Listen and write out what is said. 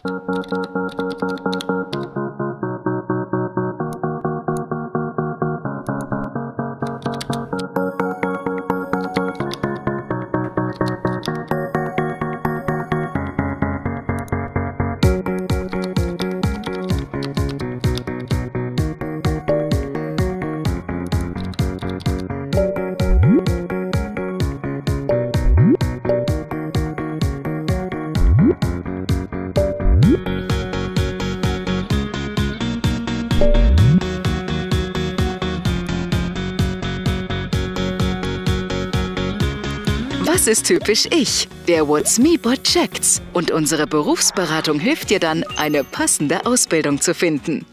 Das ist typisch ich. Der What's Me Bot checkt's und unsere Berufsberatung hilft dir dann, eine passende Ausbildung zu finden.